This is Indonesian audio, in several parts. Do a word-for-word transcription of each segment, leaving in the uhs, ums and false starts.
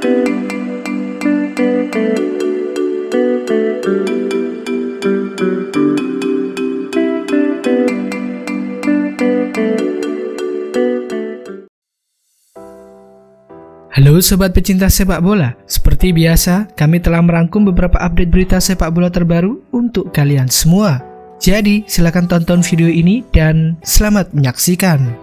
Halo sobat pecinta sepak bola, seperti biasa kami telah merangkum beberapa update berita sepak bola terbaru untuk kalian semua. Jadi silakan tonton video ini dan selamat menyaksikan.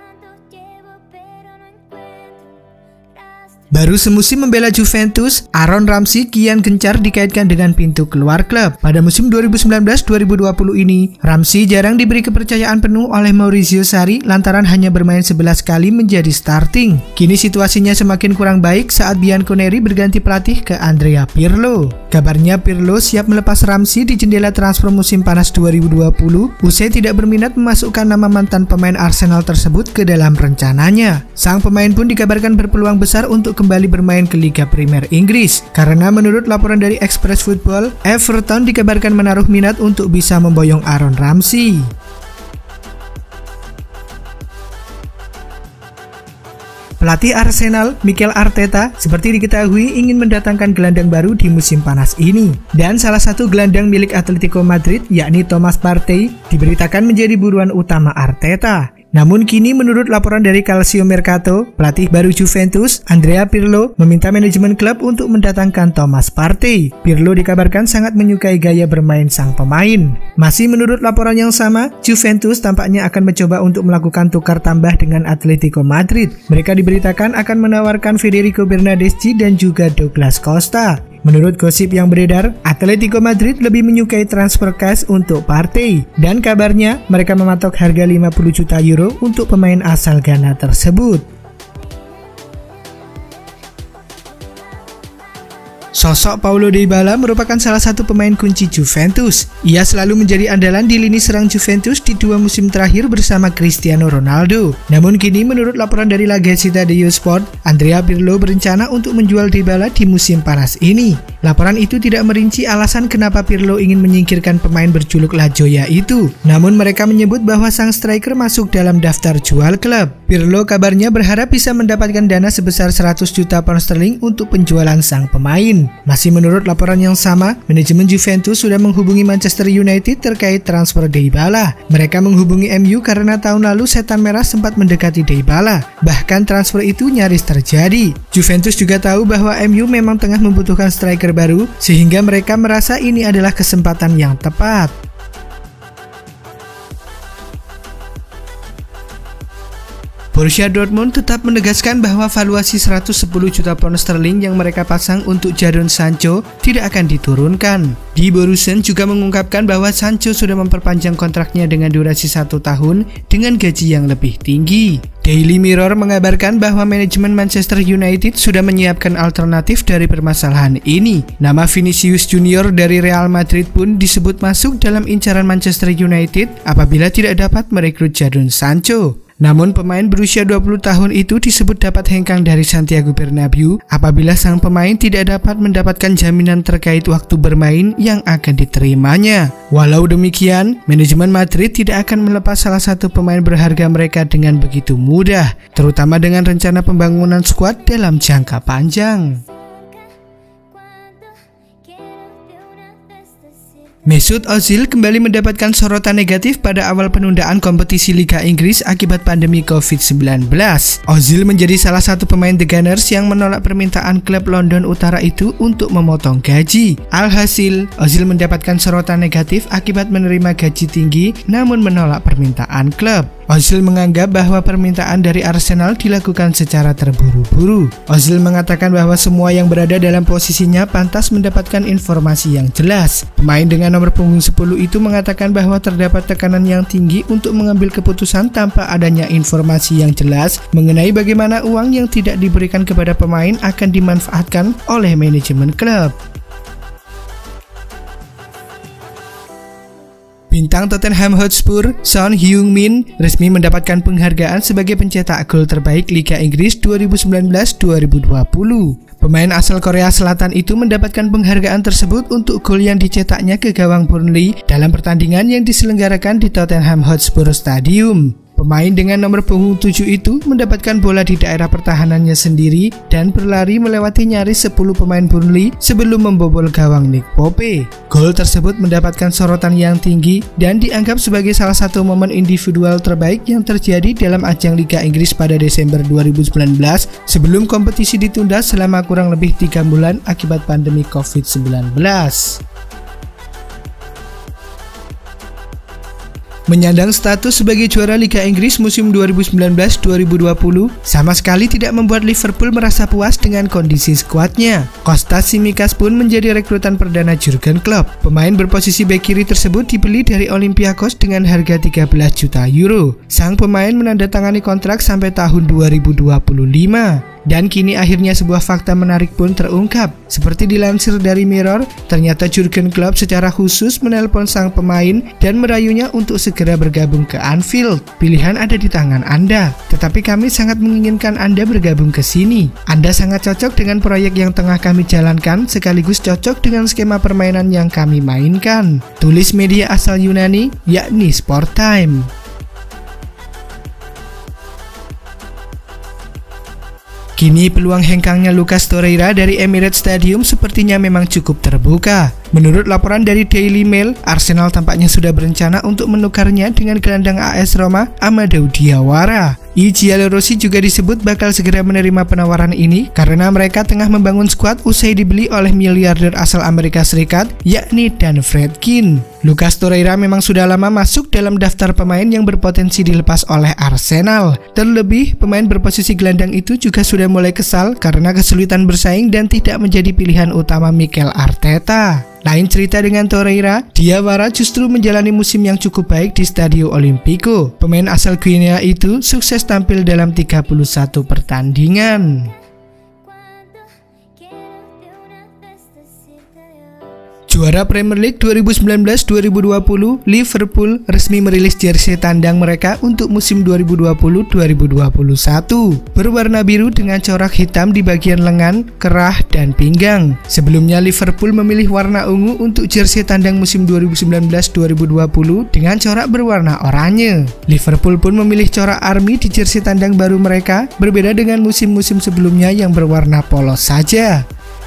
Baru semusim membela Juventus, Aaron Ramsey kian gencar dikaitkan dengan pintu keluar klub. Pada musim dua ribu sembilan belas dua ribu dua puluh ini, Ramsey jarang diberi kepercayaan penuh oleh Maurizio Sarri lantaran hanya bermain sebelas kali menjadi starting. Kini situasinya semakin kurang baik saat Bianconeri berganti pelatih ke Andrea Pirlo. Kabarnya Pirlo siap melepas Ramsey di jendela transfer musim panas dua ribu dua puluh, usai tidak berminat memasukkan nama mantan pemain Arsenal tersebut ke dalam rencananya. Sang pemain pun dikabarkan berpeluang besar untuk kembali bermain ke Liga Premier Inggris, karena menurut laporan dari Express Football, Everton dikabarkan menaruh minat untuk bisa memboyong Aaron Ramsey. Pelatih Arsenal, Mikel Arteta, seperti diketahui ingin mendatangkan gelandang baru di musim panas ini. Dan salah satu gelandang milik Atletico Madrid, yakni Thomas Partey, diberitakan menjadi buruan utama Arteta. Namun kini menurut laporan dari Calcio Mercato, pelatih baru Juventus, Andrea Pirlo, meminta manajemen klub untuk mendatangkan Thomas Partey. Pirlo dikabarkan sangat menyukai gaya bermain sang pemain. Masih menurut laporan yang sama, Juventus tampaknya akan mencoba untuk melakukan tukar tambah dengan Atletico Madrid. Mereka diberitakan akan menawarkan Federico Bernardeschi dan juga Douglas Costa. Menurut gosip yang beredar, Atletico Madrid lebih menyukai transfer cash untuk Partey, dan kabarnya mereka mematok harga lima puluh juta euro untuk pemain asal Ghana tersebut. Sosok Paulo Dybala merupakan salah satu pemain kunci Juventus. Ia selalu menjadi andalan di lini serang Juventus di dua musim terakhir bersama Cristiano Ronaldo. Namun kini menurut laporan dari La Gazzetta dello Sport, Andrea Pirlo berencana untuk menjual Dybala di musim panas ini. Laporan itu tidak merinci alasan kenapa Pirlo ingin menyingkirkan pemain berjuluk La Joya itu. Namun mereka menyebut bahwa sang striker masuk dalam daftar jual klub. Pirlo kabarnya berharap bisa mendapatkan dana sebesar seratus juta pound sterling untuk penjualan sang pemain. Masih menurut laporan yang sama, manajemen Juventus sudah menghubungi Manchester United terkait transfer Dybala. Mereka menghubungi M U karena tahun lalu Setan Merah sempat mendekati Dybala. Bahkan transfer itu nyaris terjadi. Juventus juga tahu bahwa M U memang tengah membutuhkan striker baru, sehingga mereka merasa ini adalah kesempatan yang tepat. Borussia Dortmund tetap menegaskan bahwa valuasi seratus sepuluh juta pound sterling yang mereka pasang untuk Jadon Sancho tidak akan diturunkan. Di Borussen juga mengungkapkan bahwa Sancho sudah memperpanjang kontraknya dengan durasi satu tahun dengan gaji yang lebih tinggi. Daily Mirror mengabarkan bahwa manajemen Manchester United sudah menyiapkan alternatif dari permasalahan ini. Nama Vinicius Junior dari Real Madrid pun disebut masuk dalam incaran Manchester United apabila tidak dapat merekrut Jadon Sancho. Namun pemain berusia dua puluh tahun itu disebut dapat hengkang dari Santiago Bernabeu apabila sang pemain tidak dapat mendapatkan jaminan terkait waktu bermain yang akan diterimanya. Walau demikian, manajemen Madrid tidak akan melepas salah satu pemain berharga mereka dengan begitu mudah, terutama dengan rencana pembangunan skuad dalam jangka panjang. Mesut Ozil kembali mendapatkan sorotan negatif pada awal penundaan kompetisi Liga Inggris akibat pandemi covid sembilan belas. Ozil menjadi salah satu pemain The Gunners yang menolak permintaan klub London Utara itu untuk memotong gaji. Alhasil, Ozil mendapatkan sorotan negatif akibat menerima gaji tinggi namun menolak permintaan klub. Ozil menganggap bahwa permintaan dari Arsenal dilakukan secara terburu-buru. Ozil mengatakan bahwa semua yang berada dalam posisinya pantas mendapatkan informasi yang jelas. Pemain dengan nomor punggung sepuluh itu mengatakan bahwa terdapat tekanan yang tinggi untuk mengambil keputusan tanpa adanya informasi yang jelas mengenai bagaimana uang yang tidak diberikan kepada pemain akan dimanfaatkan oleh manajemen klub. Bintang Tottenham Hotspur, Son Heung-min, resmi mendapatkan penghargaan sebagai pencetak gol terbaik Liga Inggris dua ribu sembilan belas dua ribu dua puluh. Pemain asal Korea Selatan itu mendapatkan penghargaan tersebut untuk gol yang dicetaknya ke gawang Burnley dalam pertandingan yang diselenggarakan di Tottenham Hotspur Stadium. Pemain dengan nomor punggung tujuh itu mendapatkan bola di daerah pertahanannya sendiri dan berlari melewati nyaris sepuluh pemain Burnley sebelum membobol gawang Nick Pope. Gol tersebut mendapatkan sorotan yang tinggi dan dianggap sebagai salah satu momen individual terbaik yang terjadi dalam ajang Liga Inggris pada Desember dua ribu sembilan belas sebelum kompetisi ditunda selama kurang lebih tiga bulan akibat pandemi covid sembilan belas. Menyandang status sebagai juara Liga Inggris musim dua ribu sembilan belas dua ribu dua puluh sama sekali tidak membuat Liverpool merasa puas dengan kondisi skuadnya. Kostas Tsimikas pun menjadi rekrutan perdana Jurgen Klopp. Pemain berposisi bek kiri tersebut dibeli dari Olympiakos dengan harga tiga belas juta euro. Sang pemain menandatangani kontrak sampai tahun dua ribu dua puluh lima. Dan kini akhirnya sebuah fakta menarik pun terungkap. Seperti dilansir dari Mirror, ternyata Jurgen Klopp secara khusus menelpon sang pemain dan merayunya untuk segera bergabung ke Anfield. Pilihan ada di tangan Anda, tetapi kami sangat menginginkan Anda bergabung ke sini. Anda sangat cocok dengan proyek yang tengah kami jalankan, sekaligus cocok dengan skema permainan yang kami mainkan. Tulis media asal Yunani, yakni Sport Time. Kini peluang hengkangnya Lucas Torreira dari Emirates Stadium sepertinya memang cukup terbuka. Menurut laporan dari Daily Mail, Arsenal tampaknya sudah berencana untuk menukarnya dengan gelandang A S Roma Amadou Diawara. I Giallorossi juga disebut bakal segera menerima penawaran ini karena mereka tengah membangun skuad usai dibeli oleh miliarder asal Amerika Serikat yakni Dan Fredkin. Lucas Torreira memang sudah lama masuk dalam daftar pemain yang berpotensi dilepas oleh Arsenal. Terlebih, pemain berposisi gelandang itu juga sudah mulai kesal karena kesulitan bersaing dan tidak menjadi pilihan utama Mikel Arteta. Lain cerita dengan Torreira, Diawara justru menjalani musim yang cukup baik di Stadio Olimpico. Pemain asal Guinea itu sukses tampil dalam tiga puluh satu pertandingan. Juara Premier League dua ribu sembilan belas dua ribu dua puluh, Liverpool resmi merilis jersey tandang mereka untuk musim dua ribu dua puluh dua ribu dua puluh satu. Berwarna biru dengan corak hitam di bagian lengan, kerah, dan pinggang. Sebelumnya Liverpool memilih warna ungu untuk jersey tandang musim dua ribu sembilan belas dua ribu dua puluh dengan corak berwarna oranye. Liverpool pun memilih corak army di jersey tandang baru mereka, berbeda dengan musim-musim sebelumnya yang berwarna polos saja.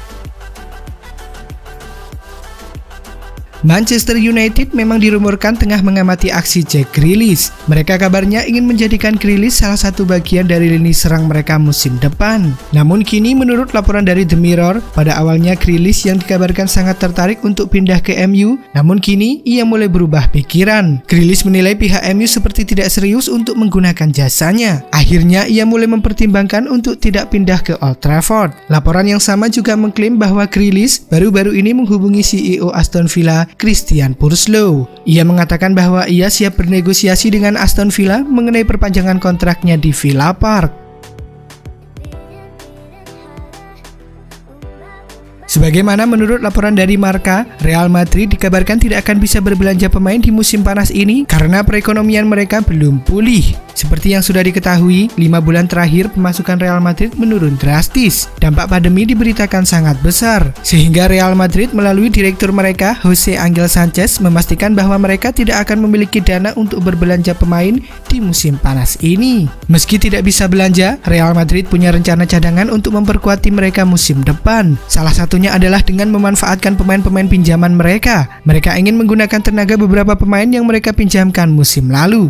Manchester United memang dirumorkan tengah mengamati aksi Jack Grealish. Mereka kabarnya ingin menjadikan Grealish salah satu bagian dari lini serang mereka musim depan. Namun kini menurut laporan dari The Mirror, pada awalnya Grealish yang dikabarkan sangat tertarik untuk pindah ke M U, namun kini ia mulai berubah pikiran. Grealish menilai pihak M U seperti tidak serius untuk menggunakan jasanya. Akhirnya ia mulai mempertimbangkan untuk tidak pindah ke Old Trafford. Laporan yang sama juga mengklaim bahwa Grealish baru-baru ini menghubungi C E O Aston Villa, Christian Purslow. Ia mengatakan bahwa ia siap bernegosiasi dengan Aston Villa mengenai perpanjangan kontraknya di Villa Park. Sebagaimana menurut laporan dari Marca, Real Madrid dikabarkan tidak akan bisa berbelanja pemain di musim panas ini karena perekonomian mereka belum pulih. Seperti yang sudah diketahui, lima bulan terakhir pemasukan Real Madrid menurun drastis. Dampak pandemi diberitakan sangat besar, sehingga Real Madrid melalui direktur mereka, Jose Angel Sanchez, memastikan bahwa mereka tidak akan memiliki dana untuk berbelanja pemain di musim panas ini. Meski tidak bisa belanja, Real Madrid punya rencana cadangan untuk memperkuat tim mereka musim depan. Salah satunya adalah dengan memanfaatkan pemain-pemain pinjaman mereka. Mereka ingin menggunakan tenaga beberapa pemain yang mereka pinjamkan musim lalu.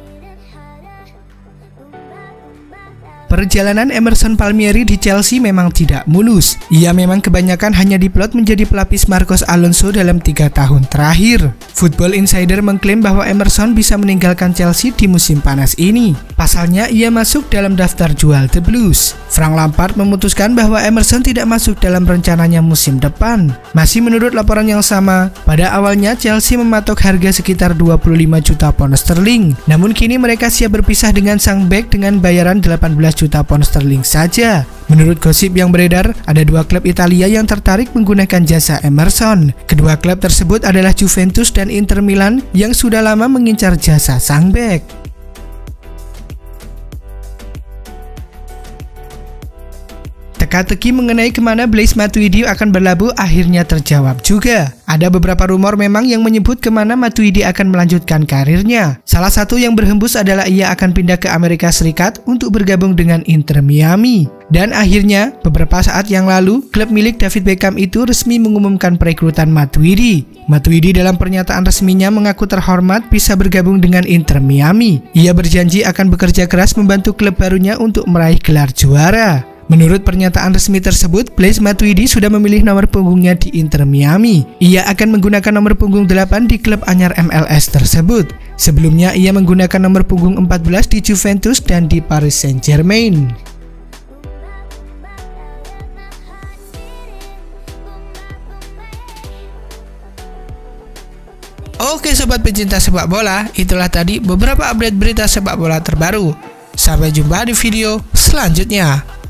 Perjalanan Emerson Palmieri di Chelsea memang tidak mulus. Ia memang kebanyakan hanya diplot menjadi pelapis Marcos Alonso dalam tiga tahun terakhir. Football Insider mengklaim bahwa Emerson bisa meninggalkan Chelsea di musim panas ini. Pasalnya ia masuk dalam daftar jual The Blues. Frank Lampard memutuskan bahwa Emerson tidak masuk dalam rencananya musim depan. Masih menurut laporan yang sama, pada awalnya Chelsea mematok harga sekitar dua puluh lima juta pound sterling. Namun kini mereka siap berpisah dengan sang bek dengan bayaran delapan belas juta pound sterling saja. Menurut gosip yang beredar, ada dua klub Italia yang tertarik menggunakan jasa Emerson. Kedua klub tersebut adalah Juventus dan Inter Milan yang sudah lama mengincar jasa sang bek. Teka-teki mengenai kemana Blaise Matuidi akan berlabuh akhirnya terjawab juga. Ada beberapa rumor memang yang menyebut kemana Matuidi akan melanjutkan karirnya. Salah satu yang berhembus adalah ia akan pindah ke Amerika Serikat untuk bergabung dengan Inter Miami. Dan akhirnya, beberapa saat yang lalu, klub milik David Beckham itu resmi mengumumkan perekrutan Matuidi. Matuidi dalam pernyataan resminya mengaku terhormat bisa bergabung dengan Inter Miami. Ia berjanji akan bekerja keras membantu klub barunya untuk meraih gelar juara. Menurut pernyataan resmi tersebut, Blaise Matuidi sudah memilih nomor punggungnya di Inter Miami. Ia akan menggunakan nomor punggung delapan di klub anyar M L S tersebut. Sebelumnya ia menggunakan nomor punggung empat belas di Juventus dan di Paris Saint-Germain. Oke sobat pecinta sepak bola, itulah tadi beberapa update berita sepak bola terbaru. Sampai jumpa di video selanjutnya.